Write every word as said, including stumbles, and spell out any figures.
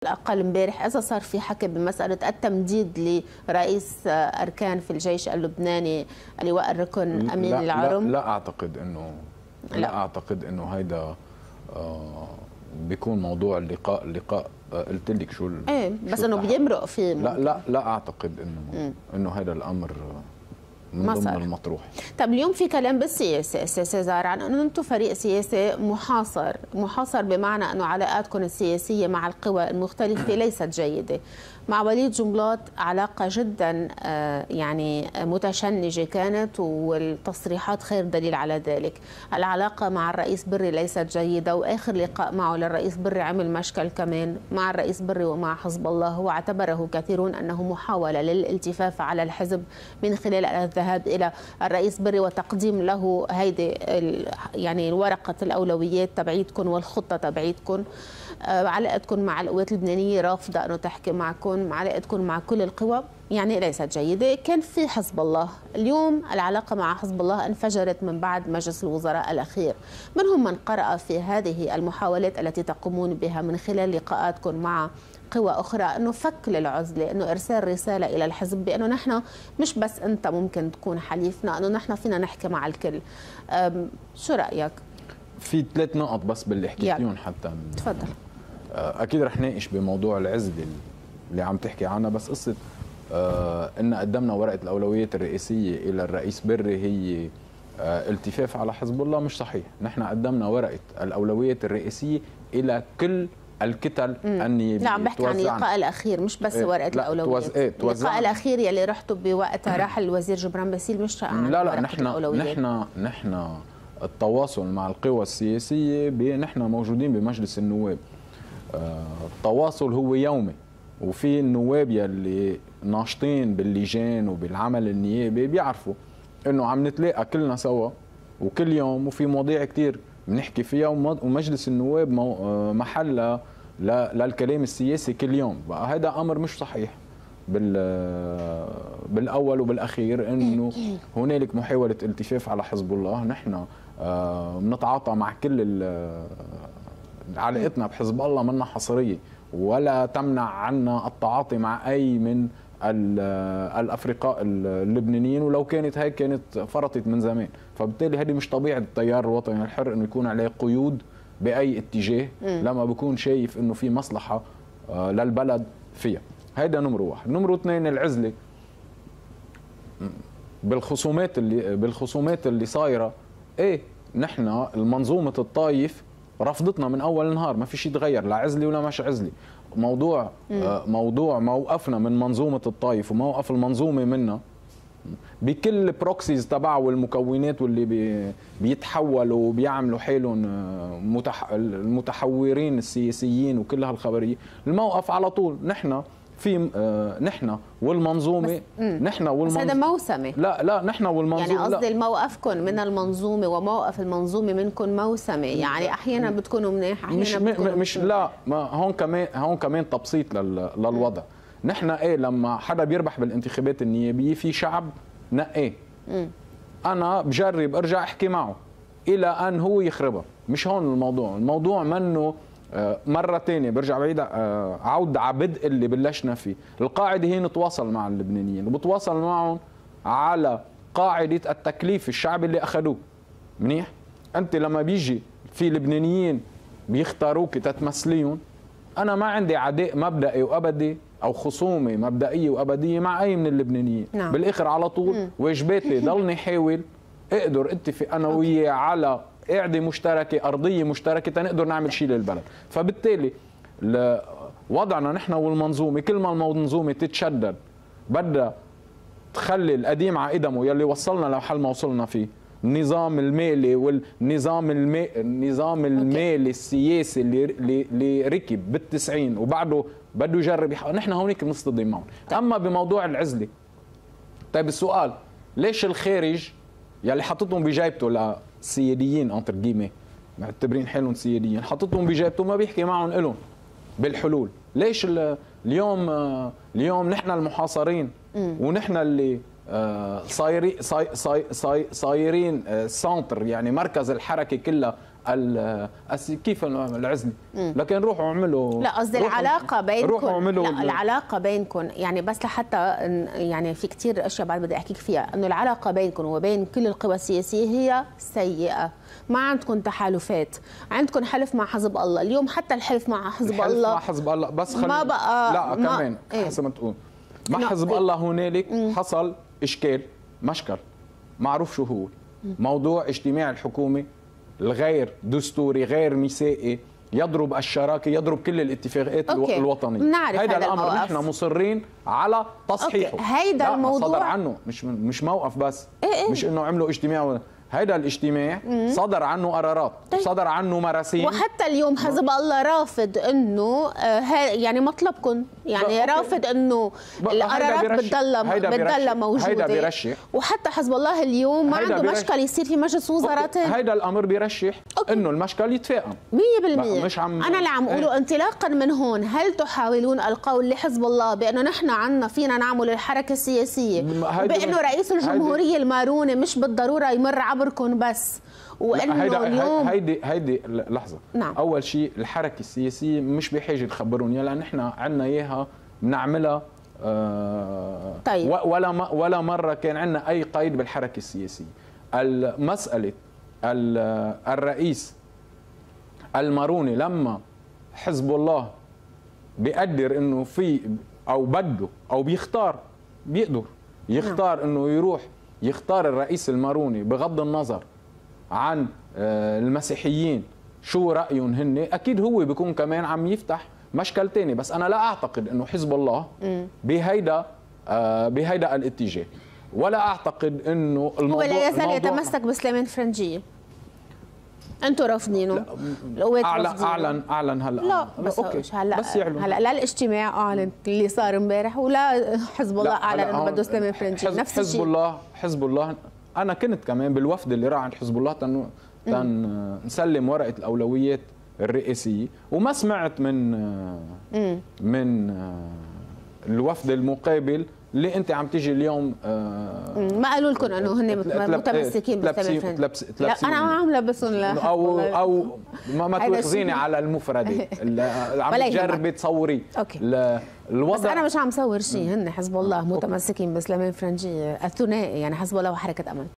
الأقل امبارح إذا صار في حكي بمسألة التمديد لرئيس أركان في الجيش اللبناني اللواء الركن أمين لا العرم؟ لا, لا أعتقد إنه لا, لا أعتقد إنه هيدا آه بيكون موضوع اللقاء اللقاء آه قلت لك شو ايه بس انه بيمرق فيه. لا لا لا اعتقد انه انه هذا الامر من ضمن المطروح. طب اليوم في كلام بالسياسه استاذ سيزار عن انه انتم فريق سياسي محاصر، محاصر بمعنى انه علاقاتكم السياسيه مع القوى المختلفه ليست جيده. مع وليد جنبلاط علاقه جدا يعني متشنجه كانت، والتصريحات خير دليل على ذلك. العلاقه مع الرئيس بري ليست جيده، واخر لقاء معه للرئيس بري عمل مشكل كمان مع الرئيس بري ومع حزب الله. هو اعتبره كثيرون انه محاوله للالتفاف على الحزب من خلال الذهاب الى الرئيس بري وتقديم له هيدي يعني ورقه الاولويات تبعيتكم والخطه تبعيتكم. علاقتكم مع القوات اللبنانيه رافضه انه تحكي معكم، علاقتكم مع كل القوى يعني ليست جيده. كان في حزب الله، اليوم العلاقه مع حزب الله انفجرت من بعد مجلس الوزراء الاخير. من هم من قرأ في هذه المحاولات التي تقومون بها من خلال لقاءاتكم مع قوى أخرى أنه فك للعزلة، أنه إرسال رسالة إلى الحزب بأنه نحن مش بس أنت ممكن تكون حليفنا، أنه نحن فينا نحكي مع الكل. شو رأيك؟ في ثلاث نقط بس باللي حكيتيهم حتى تفضل. أكيد رح ناقش بموضوع العزلة اللي عم تحكي عنها، بس قصة آه إن قدمنا ورقة الأولويات الرئيسية إلى الرئيس بري هي آه التفاف على حزب الله مش صحيح. نحن قدمنا ورقة الأولويات الرئيسية إلى كل الكتل النيابيه. لا عم بحكي عن اللقاء الاخير مش بس إيه ورقه الاولويات. إيه اللقاء الاخير يلي رحتوا بوقتها راح الوزير جبران باسيل مش عن لا لا نحن نحن نحن التواصل مع القوى السياسيه نحن موجودين بمجلس النواب. آه التواصل هو يومي، وفي النواب يلي ناشطين باللجان وبالعمل النيابي بيعرفوا انه عم نتلاقى كلنا سوا وكل يوم، وفي مواضيع كثير بنحكي فيها، ومجلس النواب محل للكلام السياسي كل يوم. بقى هذا امر مش صحيح بالاول وبالاخير انه هنالك محاوله التفاف على حزب الله. نحن بنتعاطى مع كل علاقتنا بحزب الله منا حصريه، ولا تمنع عنا التعاطي مع اي من الافرقاء اللبنانيين، ولو كانت هيك كانت فرطت من زمان. فبالتالي هذه مش طبيعه التيار الوطني الحر انه يكون عليه قيود باي اتجاه لما بكون شايف انه في مصلحه للبلد فيها. هيدا نمر واحد. نمر اثنين العزله. بالخصومات اللي بالخصومات اللي صايره، ايه نحن المنظومه الطايف رفضتنا من اول نهار، ما في شيء تغير، لا عزلي ولا مش عزلي. موضوع آه موضوع موقفنا من منظومه الطايف وموقف المنظومه منا بكل بروكسيز تبعه والمكونات واللي بي بيتحولوا وبيعملوا حالهم متح المتحورين السياسيين وكل هالخبريه. الموقف على طول نحن في آه نحن والمنظومه نحن والمنظومه هذا موسمي. لا لا نحن والمنظومه يعني قصدي موقفكم من المنظومه وموقف المنظومه منكم موسمي، يعني احيانا بتكونوا منيح احيانا مش بتكونوا مش لا ما هون كمان هون كمان تبسيط لل للوضع. م. نحن ايه لما حدا بيربح بالانتخابات النيابيه في شعب نقيه، انا بجرب ارجع احكي معه الى ان هو يخربها. مش هون الموضوع، الموضوع منه مرة ثانية برجع بعيد عود على بدء اللي بلشنا فيه. القاعدة هي نتواصل مع اللبنانيين، وبتواصل معهم على قاعدة التكليف الشعبي اللي أخذوه. منيح؟ أنت لما بيجي في لبنانيين بيختاروك تتمثليهم، أنا ما عندي عداء مبدئي وأبدي أو خصومة مبدئية وأبدية مع أي من اللبنانيين. نعم. بالآخر على طول واجباتي ضلني حاول أقدر أتفق أنا وياه على قاعدة مشتركة، أرضية مشتركة تنقدر نعمل شيء للبلد. فبالتالي وضعنا نحن والمنظومة، كل ما المنظومة تتشدد بدها تخلي القديم على قدمه يلي وصلنا لحل ما وصلنا فيه. النظام المالي والنظام المالي النظام المالي السياسي اللي اللي ركب بالتسعين وبعده بده يجرب يحقق، نحن هونيك بنصطدم معهم. أما بموضوع العزلة، طيب السؤال ليش الخارج يلي حطتهم بجيبته السياديين انتر جيمي معتبرين حالهم سياديين، حطتهم بجيبته ما بيحكي معهم لهم بالحلول؟ ليش اليوم اليوم نحن المحاصرين ونحن اللي صايرين صايرين سنتر، يعني مركز الحركه كلها كيف العزله، لكن روحوا اعملوا. لا قصدي العلاقه بينكم، روحوا اعملوا لا العلاقه بينكم يعني، بس لحتى يعني في كثير اشياء بعد بدي احكيك فيها، انه العلاقه بينكم وبين كل القوى السياسيه هي سيئه، ما عندكم تحالفات، عندكم حلف مع حزب الله، اليوم حتى الحلف مع حزب الحلف الله مع حزب الله بس ما بقى لا ما كمان ايه؟ حسب ما تقول مع لا حزب ايه؟ الله هنالك حصل اشكال مشكل معروف شو هو، موضوع اجتماع الحكومه الغير دستوري غير ميثاقي يضرب الشراكه، يضرب كل الاتفاقات أوكي. الوطنيه. هيدا الامر الموقف. نحن مصرين على تصحيحه. هيدا الموضوع صدر عنه مش مش موقف بس، إيه إيه؟ مش انه عملوا اجتماع، هيدا الاجتماع مم. صدر عنه قرارات، طيب. صدر عنه مراسيم، وحتى اليوم حزب الله رافض انه آه يعني مطلبكم، يعني رافض انه القرارات بتضل بتضل موجوده. هيدا بيرشح، وحتى حزب الله اليوم ما عنده مشكل يصير في مجلس وزراء ثاني. هيدا الامر بيرشح انه المشكل يتفاقم مية بالمية. مش عم انا اللي عم اقوله ايه؟ انطلاقا من هون، هل تحاولون القول لحزب الله بانه نحن عنا فينا نعمل الحركه السياسيه، وبانه رئيس الجمهوريه الماروني مش بالضروره يمر عبركم بس، وانه هيدا اليوم هيدي هيدي لحظه. نعم. اول شيء الحركه السياسيه مش بحاجه تخبرون لان نحن عندنا اياها بنعملها آه طيب. ولا ولا مره كان عندنا اي قيد بالحركه السياسيه. المساله الرئيس الماروني لما حزب الله بيقدر انه في او بده او بيختار، بيقدر يختار نعم. انه يروح يختار الرئيس الماروني بغض النظر عن المسيحيين شو رأيهم هن، أكيد هو بيكون كمان عم يفتح مشكل تاني. بس أنا لا أعتقد أنه حزب الله بهيدا بهيدا الاتجاه، ولا أعتقد أنه الموضوع هو لا يزال يتمسك بسليمان فرنجية. انتوا رافضينه؟ اعلن اعلن اعلن هلا لا بس اوكي هلا بس يعلن هلا لا الاجتماع اعلن اللي صار امبارح، ولا حزب الله اعلن انه بده سليمان فرنجي. نفس الشيء. حزب الله حزب الله انا كنت كمان بالوفد اللي راح عند حزب الله تن تن نسلم ورقه الاولويات الرئاسيه، وما سمعت من مم. من الوفد المقابل اللي انت عم تيجي اليوم آه ما قالوا لكم انه هن متمسكين بسليمان فرنجي؟ لا انا ما عم لبسهم او او ما, ما تواخذيني على المفردة عم تجربي تصوري الوضع. بس انا مش عم صور شيء، هن حزب الله متمسكين بسليمان فرنجي الثنائي، يعني حزب الله وحركه امل.